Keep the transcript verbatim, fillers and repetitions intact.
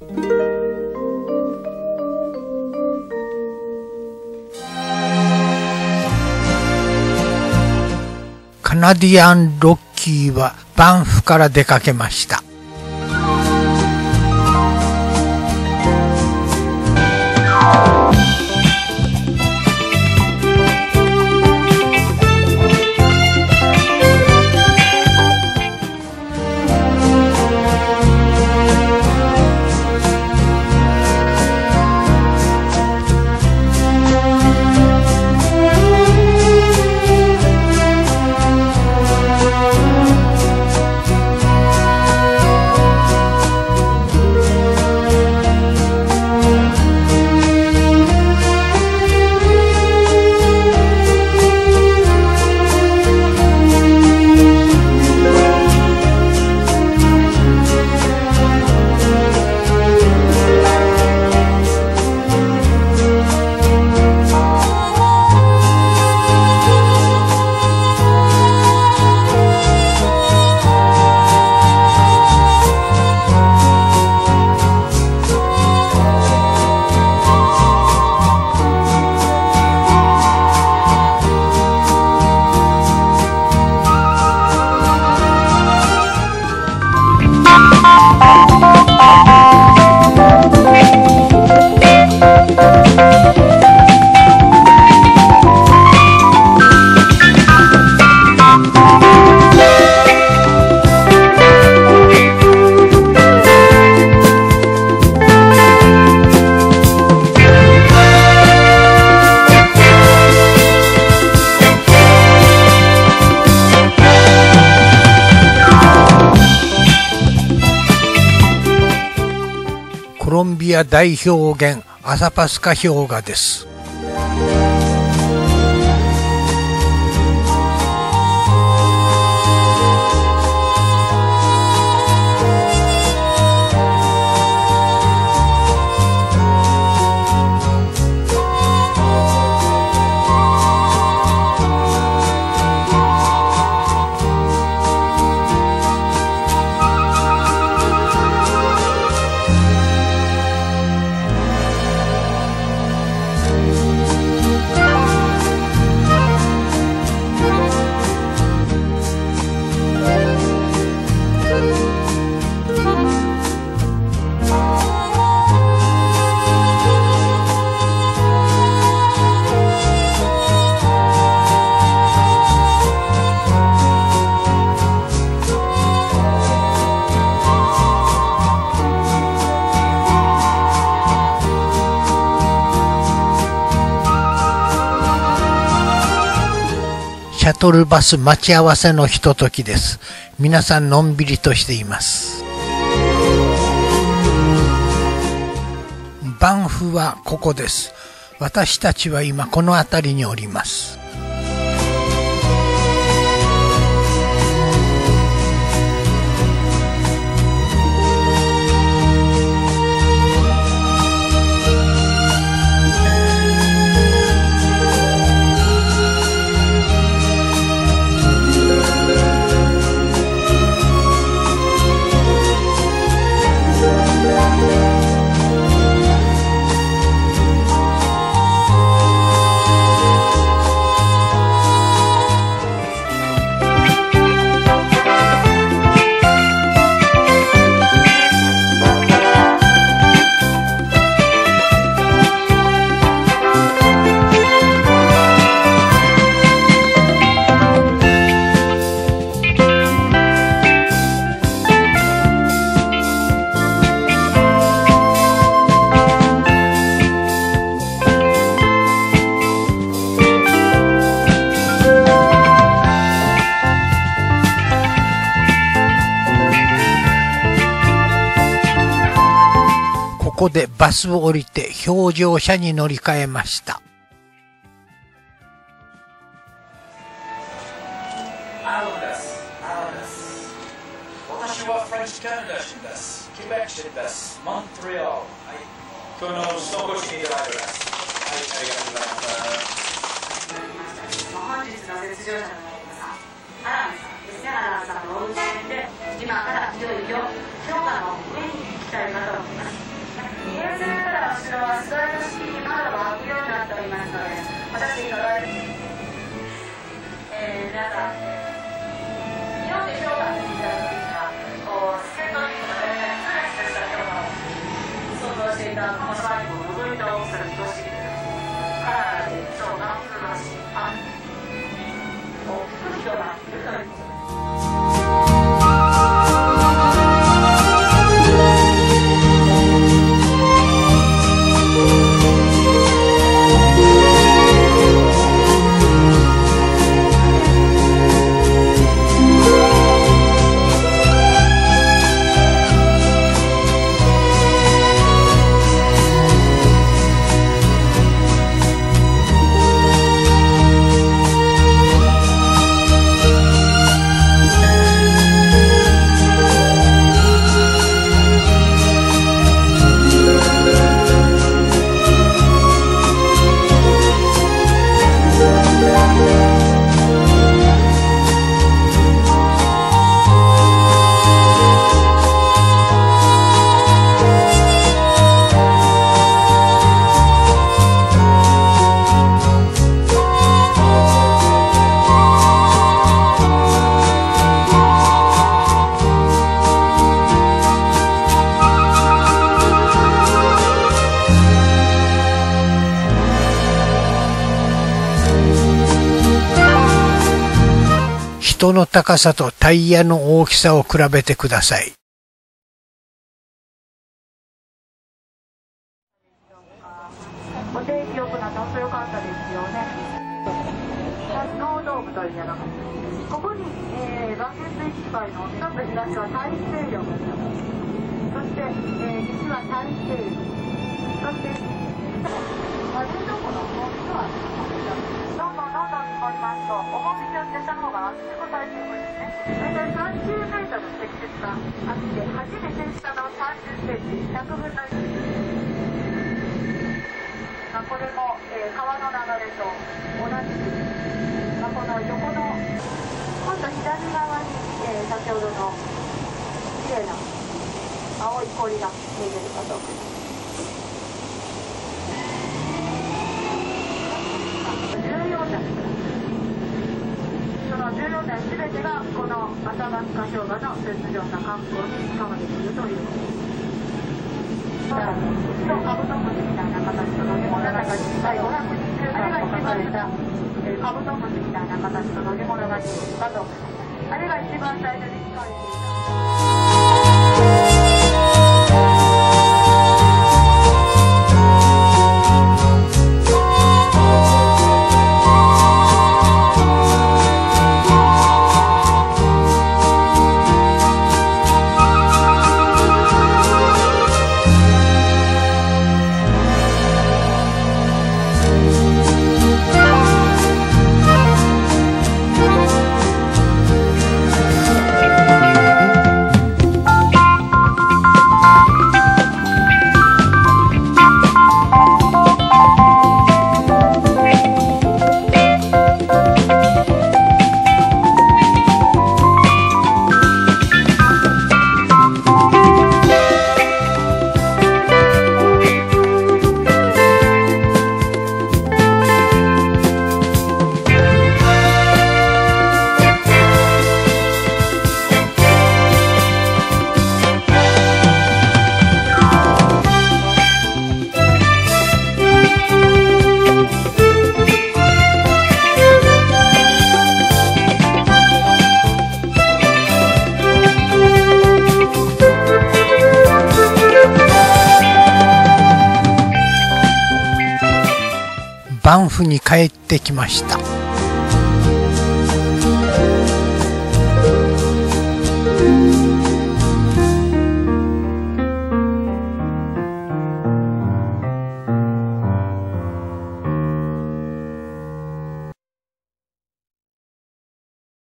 カナディアンロッキーはバンフから出かけました。コロンビア大氷原アサパスカ氷河です。シャトルバス待ち合わせのひとときです。皆さんのんびりとしています。バンフはここです。私たちは今この辺りにおります。ここでバスを降りて氷上車に乗り換えました。 私はフレンチカナダ人です。ケベック人です。モントリオール。はい。今日のストップシーンでライブです。はい、ありがとうございます。 本日の雪上車の皆さん、アランさん、吉原さんのお家で、今からいよいよ氷河の上に行きたいかと思います。 後ろは座りの式に窓が開くようになっておりますので、私がえー、皆さん、日本で評価していただくべきは、こうスケートリンクの大体スラスラした評価を想像していたこのバイクを覗いた大きさが愛しいカラーで超ナンプのしあ大きく広がっているということです。 人の高さとタイヤの大きさを比べてください。 お天気良くなって本当良かったですよね。スノードームというのがここに、えー、バケツいっぱいのちょっと東は大西洋、そして、えー、西は大西洋、そして冷蔵庫の大きさはどんどんどんどん積もりますと重みによって下の方が圧縮されていくんですね。大体さんじゅうメートルの積雪があって初めて下のさんじゅっセンチ、ひゃくぶんのいち。まあ、これも、えー、川の流れと同じく、まあ、この横の今度左側に、えー、先ほどのきれいな青い氷が見えてるかと思います。じゅうよんだん、そのじゅうよんだんすべてがこのアタバスカ氷河の雪上な観光に使われているということです。だから一度カブトムシみたいな形の乗り物が第ごひゃくにじゅうさんと書かれた、えー、カブトムシみたいな形の乗り物が出てきたと思います。あれが一番最初に使われていた。 バンフに帰ってきました。